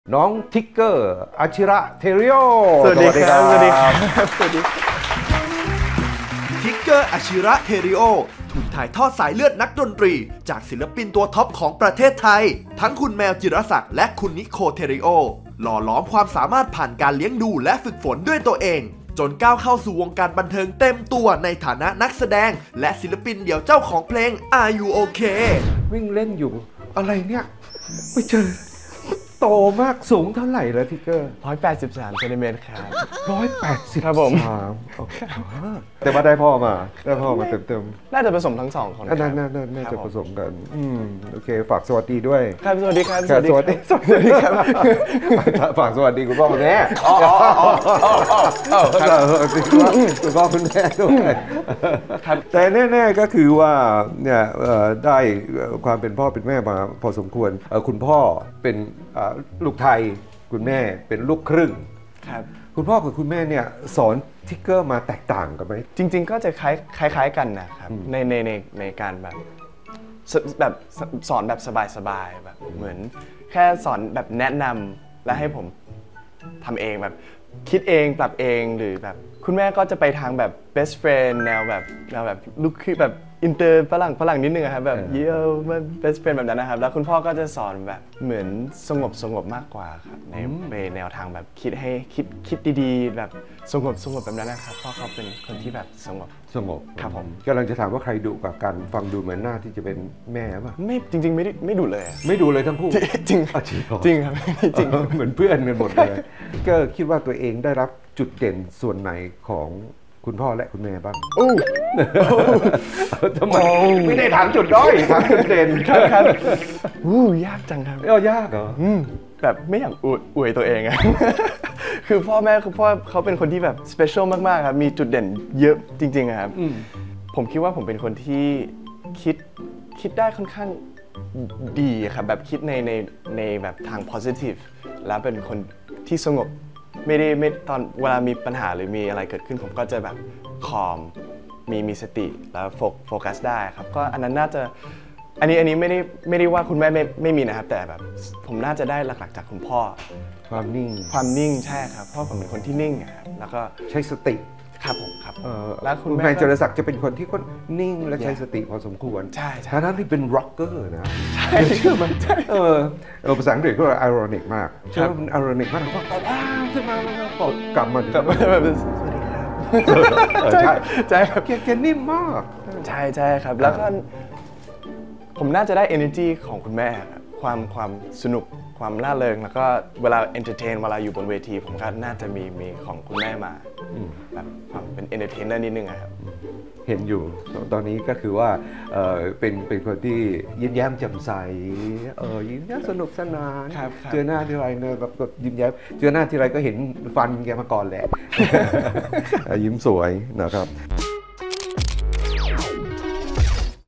น้องทิกเกอร์อาชิระเทริโอสวัสดีครับสวัสดีครับทิกเกอร์อาชิระเทริโอถูกถ่ายทอดสายเลือดนักดนตรีจากศิลปินตัวท็อปของประเทศไทยทั้งคุณแมวจิรศักดิ์และคุณนิโคเทริโอหล่อหลอมความสามารถผ่านการเลี้ยงดูและฝึกฝนด้วยตัวเองจนก้าวเข้าสู่วงการบันเทิงเต็มตัวในฐานะนักแสดงและศิลปินเดี่ยวเจ้าของเพลง Are You OK วิ่งเล่นอยู่อะไรเนี่ยไม่เจอโตมากสูงเท่าไหร่แล้วทิกเกอร์ 183เซนติเมตรครับ 180 ครับผมแต่ว่าได้พ่อมาเต็มน่าจะผสมทั้งสองคนน่าจะผสมกันโอเคฝากสวัสดีด้วยครับสวัสดีครับสวัสดีครับฝากสวัสดีคุณพ่อคุณแม่คุณพ่อคุณแม่ด้วยแต่แน่ๆก็คือว่าเนี่ยได้ความเป็นพ่อเป็นแม่มาพอสมควรคุณพ่อเป็นลูกไทยคุณแม่เป็นลูกครึ่งครับคุณพ่อกับคุณแม่เนี่ยสอนทิกเกอร์มาแตกต่างกันไหมจริงๆก็จะคล้ายกันนะครับในการแบบสอนแบบสบายๆแบบเหมือนแค่สอนแบบแนะนำและให้ผมทำเองแบบคิดเองปรับเองหรือแบบคุณแม่ก็จะไปทางแบบ best friend แนวแบบลูกคือแบบอินเตอร์ฝรั่งนิดนึงครับแบบเยี่ยม best friend แบบนั้นนะครับแล้วคุณพ่อก็จะสอนแบบเหมือนสงบมากกว่าครับในแนวทางแบบคิดดีๆแบบสงบแบบนั้นนะครับเพราะเขาเป็นคนที่แบบสงบครับผมกำลังจะถามว่าใครดุกว่ากันฟังดูเหมือนหน้าที่จะเป็นแม่ป่ะไม่จริงๆไม่ดุเลยไม่ดุเลยทั้งคู่จริงครับจริงเหมือนเพื่อนกันหมดเลยก็คิดว่าตัวเองได้รับจุดเด่นส่วนไหนของคุณพ่อและคุณแม่บ้างทำไมไม่ได้ถามจุดด้อยถามจุดเด่นครับยากจังครับยากเหรอแบบไม่อยากอวยตัวเองอะคือพ่อเขาเป็นคนที่แบบสเปเชียลมากๆครับมีจุดเด่นเยอะจริงๆครับผมคิดว่าผมเป็นคนที่คิดได้ค่อนข้างดีครับแบบคิดในแบบทาง positive แล้วเป็นคนที่สงบไม่ตอนเวลามีปัญหาหรือมีอะไรเกิดขึ้นผมก็จะแบบคอมมีสติแล้วโฟกัสได้ครับก็อันนั้นน่าจะอันนี้ไม่ได้ว่าคุณแม่ไม่มีนะครับแต่แบบผมน่าจะได้หลักๆจากคุณพ่อความนิ่งใช่ครับเพราะผมเป็นคนที่นิ่งครับแล้วก็ใช้สติครับผมครับแล้วคุณแม่จรศักดิ์จะเป็นคนที่คนนิ่งและใช้สติพอสมควรใช่ทั้งที่เป็นร็อกเกอร์นะใช่เชื่อมันใช่ภาษาอังกฤษก็ ironic มากใช่มัน ironic มากเขาก็ขึ้นมาแล้วก็กลับมาแบบสวัสดีครับใช่ครับแกนิ่มมากใช่ครับแล้วก็ผมน่าจะได้ energy ของคุณแม่ความสนุกความน่าเริงแล้วก็เวลา entertain เวลาอยู่บนเวทีผมก็น่าจะมีของคุณแม่มาแบบความเป็น entertainer นิดนึงครับเห็นอยู่ตอนนี้ก็คือว่าเป็นคนที่ยิ้มแย้มแจ่มใสยิ้มแย้มสนุกสนานเจอหน้าทีไรเนี่ยแบบยิ้มแย้มเจอหน้าทีไรก็เห็นฟันแกมาก่อนแหละยิ้มสวยนะครับ